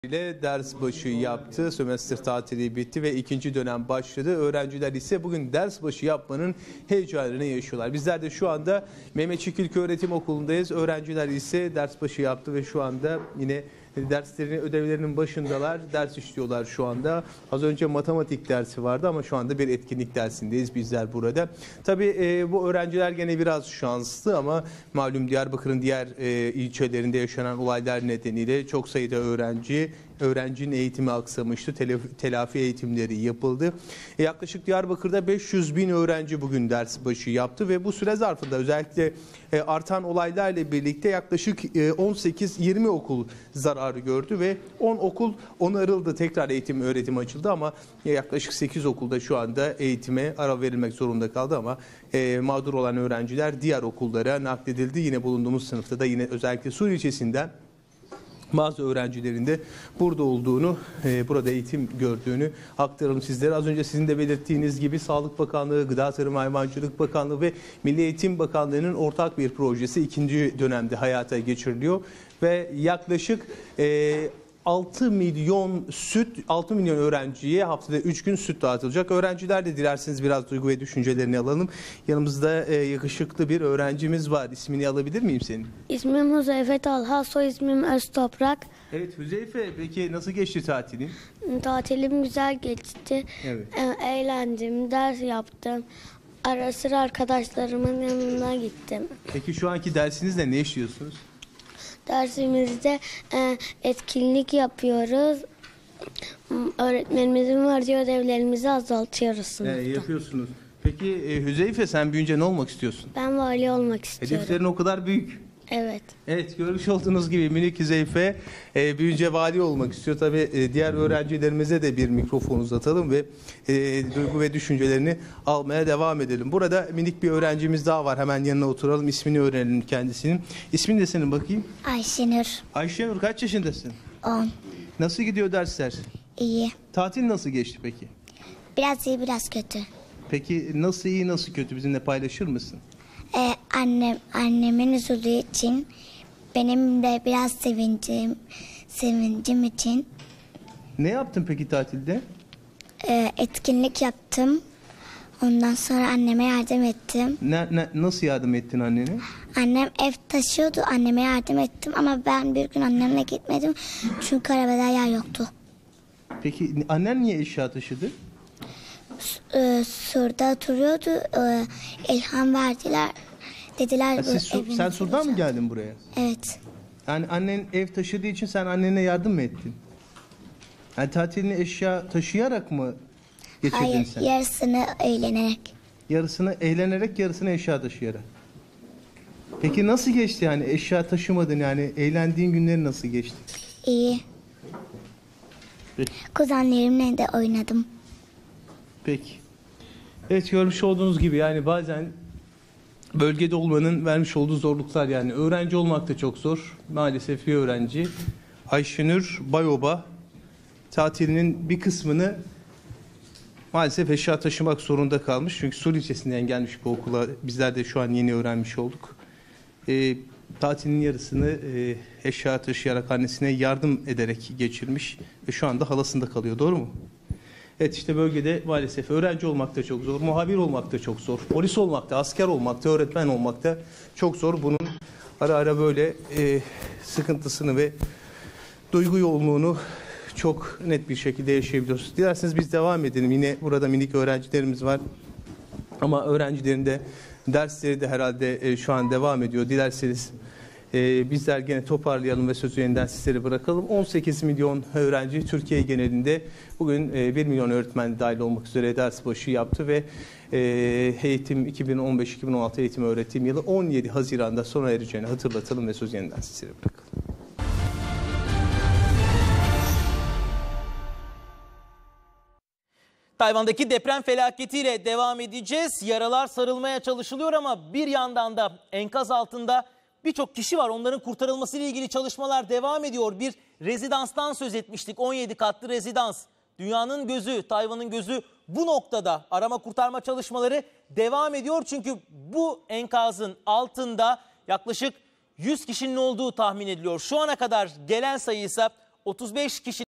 ile ders başı yaptı. Sömestr tatili bitti ve ikinci dönem başladı. Öğrenciler ise bugün ders başı yapmanın heyecanını yaşıyorlar. Bizler de şu anda Mehmet Çikilköy Öğretim Okulu'ndayız. Öğrenciler ise ders başı yaptı ve şu anda yine derslerini, ödevlerinin başındalar. Ders işliyorlar şu anda. Az önce matematik dersi vardı ama şu anda bir etkinlik dersindeyiz bizler burada. Tabii bu öğrenciler gene biraz şanslı ama malum Diyarbakır'ın diğer ilçelerinde yaşanan olaylar nedeniyle çok sayıda öğrencinin eğitimi aksamıştı. Telafi eğitimleri yapıldı. Yaklaşık Diyarbakır'da 500 bin öğrenci bugün ders başı yaptı ve bu süre zarfında özellikle artan olaylarla birlikte yaklaşık 18-20 okul zarar gördü ve 10 okul onarıldı. Tekrar eğitim öğretim açıldı ama yaklaşık 8 okulda şu anda eğitime ara verilmek zorunda kaldı ama mağdur olan öğrenciler diğer okullara nakledildi. Yine bulunduğumuz sınıfta da yine özellikle Sur ilçesinden bazı öğrencilerin de burada olduğunu, burada eğitim gördüğünü aktaralım sizlere. Az önce sizin de belirttiğiniz gibi Sağlık Bakanlığı, Gıda Tarım Hayvancılık Bakanlığı ve Milli Eğitim Bakanlığı'nın ortak bir projesi ikinci dönemde hayata geçiriliyor. Ve yaklaşık 6 milyon öğrenciye haftada 3 gün süt dağıtılacak. Öğrenciler de dilerseniz biraz duygu ve düşüncelerini alalım. Yanımızda yakışıklı bir öğrencimiz var. İsmini alabilir miyim senin? İsmim Huzeyfe Talha, soy ismim Öztoprak. Evet Huzeyfe, peki nasıl geçti tatilin? Tatilim güzel geçti. Evet. Eğlendim, ders yaptım. Ara sıra arkadaşlarımın yanına gittim. Peki şu anki dersinizde ne işliyorsunuz? Dersimizde etkinlik yapıyoruz. Öğretmenimizin verdiği ödevlerimizi azaltıyoruz sınıfta. Yapıyorsunuz. Peki Hüzeyfe, sen büyüyünce ne olmak istiyorsun? Ben vali olmak istiyorum. Hedeflerin o kadar büyük. Evet. Evet, görmüş olduğunuz gibi minik Hüzeyfe büyüyünce vali olmak istiyor. Tabii diğer öğrencilerimize de bir mikrofon uzatalım ve duygu ve düşüncelerini almaya devam edelim. Burada minik bir öğrencimiz daha var. Hemen yanına oturalım. İsmini öğrenelim kendisinin. İsmin de senin bakayım. Ayşenur. Ayşenur, kaç yaşındasın? 10. Nasıl gidiyor dersler? İyi. Tatil nasıl geçti peki? Biraz iyi biraz kötü. Peki nasıl iyi nasıl kötü bizimle paylaşır mısın? Annemin üzüldüğü için benim de biraz sevincim için Ne yaptın peki tatilde? etkinlik yaptım. Ondan sonra anneme yardım ettim. Nasıl yardım ettin annene? Annem ev taşıyordu. Anneme yardım ettim ama ben bir gün annemle gitmedim. Çünkü arabada yer yoktu. Peki annen niye eşya taşıdı? Sur'da oturuyordu. İlham verdiler. Dediler Sen Sur'dan mı geldin buraya? Evet. Yani annen ev taşıdığı için sen annene yardım mı ettin? Yani tatilini eşya taşıyarak mı geçirdin Hayır, sen? yarısını eğlenerek. Yarısını eğlenerek, yarısını eşya taşıyarak. Peki nasıl geçti yani eşya taşımadın, yani eğlendiğin günleri nasıl geçti? İyi. Peki. Kuzenlerimle de oynadım. Peki. Evet, görmüş olduğunuz gibi yani bazen bölgede olmanın vermiş olduğu zorluklar, yani öğrenci olmak da çok zor. Maalesef bir öğrenci Ayşenur Bayoba tatilinin bir kısmını maalesef eşya taşımak zorunda kalmış. Çünkü Sur ilçesinden gelmiş bu okula. Bizler de şu an yeni öğrenmiş olduk. Tatilin yarısını eşya taşıyarak annesine yardım ederek geçirmiş ve şu anda halasında kalıyor. Doğru mu? Evet, işte bölgede maalesef öğrenci olmak da çok zor, muhabir olmak da çok zor, polis olmak da, asker olmak da, öğretmen olmak da çok zor. Bunun ara ara böyle sıkıntısını ve duygu yoğunluğunu çok net bir şekilde yaşayabiliyoruz. Dilerseniz biz devam edelim. Yine burada minik öğrencilerimiz var. Ama öğrencilerin de dersleri de herhalde şu an devam ediyor. Dilerseniz bizler gene toparlayalım ve sözü yeniden sizlere bırakalım. 18 milyon öğrenci Türkiye genelinde bugün 1 milyon öğretmen dahil olmak üzere ders başı yaptı ve eğitim 2015-2016 eğitim öğretim yılı 17 Haziran'da sona ereceğini hatırlatalım ve sözü yeniden sizlere bırakalım. Tayvan'daki deprem felaketiyle devam edeceğiz. Yaralar sarılmaya çalışılıyor ama bir yandan da enkaz altında birçok kişi var. Onların kurtarılmasıyla ilgili çalışmalar devam ediyor. Bir rezidanstan söz etmiştik. 17 katlı rezidans. Dünyanın gözü, Tayvan'ın gözü bu noktada. Arama kurtarma çalışmaları devam ediyor. Çünkü bu enkazın altında yaklaşık 100 kişinin olduğu tahmin ediliyor. Şu ana kadar gelen sayı ise 35 kişi